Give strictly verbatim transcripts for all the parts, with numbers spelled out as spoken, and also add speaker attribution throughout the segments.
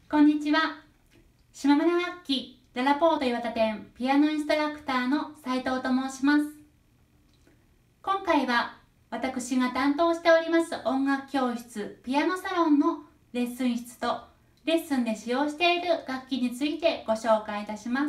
Speaker 1: こんにちは。島村楽器ララポート岩田店ピアノインストラクターの斉藤と申します。今回は私が担当しております音楽教室ピアノサロンのレッスン室とレッスンで使用している楽器についてご紹介いたします。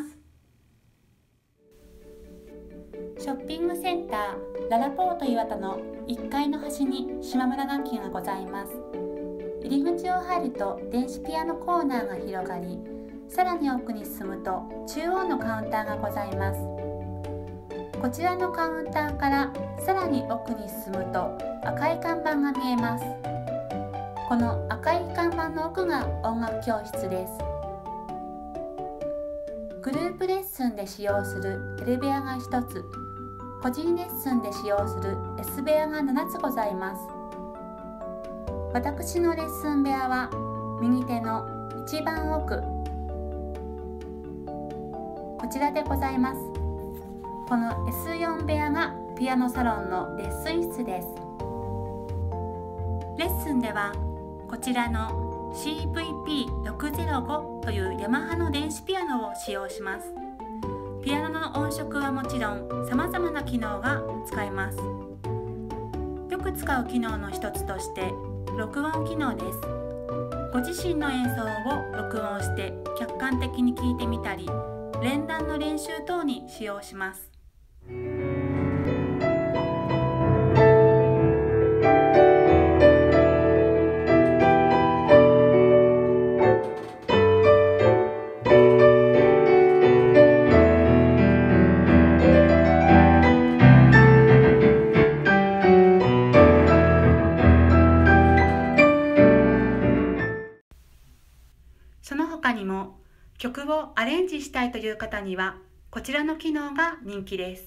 Speaker 1: ショッピングセンターララポート岩田のいっかいの端に島村楽器がございます。入り口を入ると電子ピアノコーナーが広がり、さらに奥に進むと中央のカウンターがございます。こちらのカウンターからさらに奥に進むと赤い看板が見えます。この赤い看板の奥が音楽教室です。グループレッスンで使用する エル 部屋がひとつ、個人レッスンで使用する エス 部屋がななつございます。私のレッスン部屋は右手の一番奥、こちらでございます。この エスよん 部屋がピアノサロンのレッスン室です。レッスンではこちらの シーブイピーろくぜろご というヤマハの電子ピアノを使用します。ピアノの音色はもちろんさまざまな機能が使えます。よく使う機能の一つとして録音機能です。ご自身の演奏を録音して客観的に聴いてみたり、連弾の練習等に使用します。その他にも曲をアレンジしたいという方にはこちらの機能が人気です。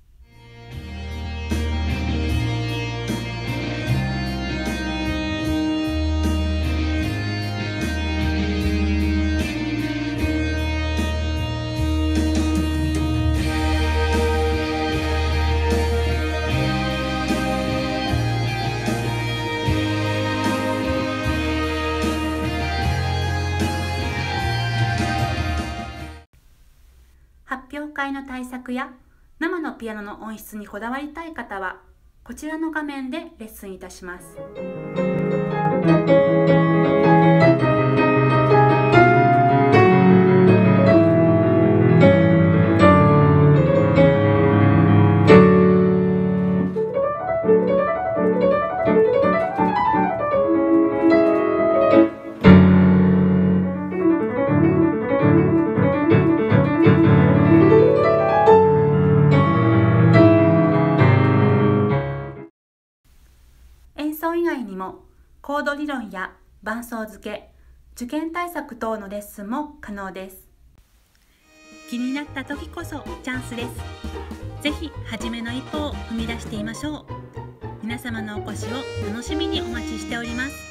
Speaker 1: 発表会の対策や生のピアノの音質にこだわりたい方はこちらの画面でレッスンいたします。演奏以外にもコード理論や伴奏付け、受験対策等のレッスンも可能です。気になった時こそチャンスです。ぜひ初めの一歩を踏み出してみましょう。皆様のお越しを楽しみにお待ちしております。